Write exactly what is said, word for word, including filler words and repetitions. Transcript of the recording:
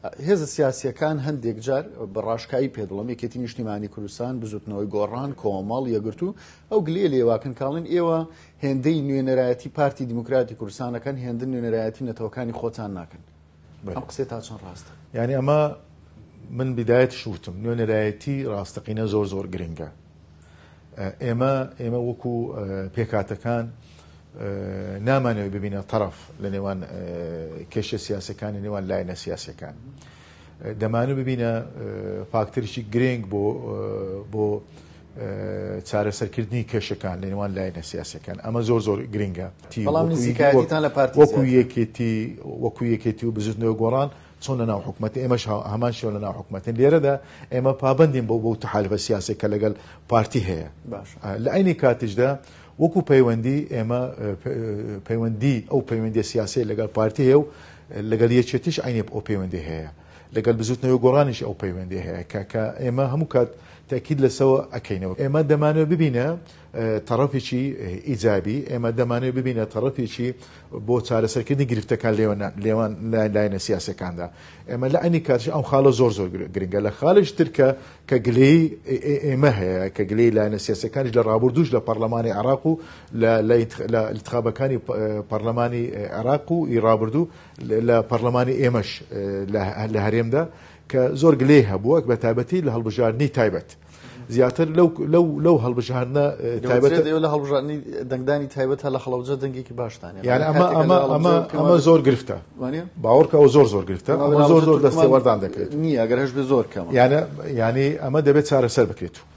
هێزە سیاسیەکان هەندێک جار بەڕاشکایی پێدڵم یەکێتی نیشتیمانی کوردستان بزوتنەوەی گۆڕان کۆمەڵ یەگرتو ئەو گلێ لێواکن کاڵن ئێوە هێندەی نوێنەرایەتی پارتی دیموکراتی کوردستانەکان هێندە نوێنەرایەتی نەتەوەکانی خۆتان ناکەن ئەم قسێ تا چەند ڕاستە؟ یعنی ئەمە من بدایەتش وتم نوێنەرایەتی ڕاستەقینە زۆر زۆر گرنگە. ئێمە ئێمە وەکو پێکاتەکان نامانەوە ببینە تەرەف لە نێوان کێشە سیاسەکانی نێوان لایەنە سیاسەکان. دەمانوە ببینە فاکتەرێکی گرنگ بۆ بۆ چارەسەرکردنی کێشەکان لە نێوان لایەنە سیاسەکان. ئەمە زۆر زۆر گرنگە. بەڵام نزیکایەتیتان لە پارتی وەکو یەکێتی وەکو یەکێتی و بزوتنەوەی گۆڕان چۆن لە ناو حکومەتی ئێمەش هەمان شێوە لە ناو حکومەتین لێرەدا ئێمە پابندین بۆ بۆ تەحالفە سیاسێک کە لەگەڵ پارتی هەیە. لە عینی کاتیشدا وەکو پەیوەندی ئێمە پەیوەندی ئەو پەیوەندی سیاسی لەگەڵ پارتی هەیە و لەگەڵ یەکێتیش عینێ ئەو پەیوەندی هەیە لەگەڵ بزوتنەوەی گۆڕانیش ئەو پەیوەندی هەیە کە ئێمە هەموو کات تاکید لەسەوە ئەکەینەوە. ئێمە دەمانەوە ببینە تەرەفێکی ئیجابی ئێمە دەمانەوە ببینە تەرەفێکی بۆ چارەسەرکردنی گرفتەکان لێوان لایەنە سیاسەکاندا. ئێمە لە عینی کاتش ئەو خاڵە زۆر زۆر گرنگە لە خاڵش ترکە کە گلەی ئێمە هەیە کە گلەی لایەنە سیاسەکانیش لە ڕابردووش لە پەرلەمانی عێراق و لە انتخابەکانی پەرلەمانی عێراق و ڕابردوو لە پەرلەمانی ئێمەش لە هەرێمدا کە زۆر گلەی هەبووە بە تایبەتی لە هەڵبژاردننی تایبەت زیاتر لەو لەو لەو هەڵبژاردنە تایبەت لە هەڵبژاردننی دەنگدانی تایبەت هە لە خەڵەوجە دەنگێکی باشتانە یعنی ئەمە ئەمە ئەمە ئەمە زۆر گرفتە باوەڕکە ئەو زۆر زۆر گرفتە ئەمە زۆر زۆر دەستێوەردان دەکرێت نییە ئەگەر هەش بێ زۆر کەمە یانە ینی ئەمە دەبێت چارەسەر بکرێت.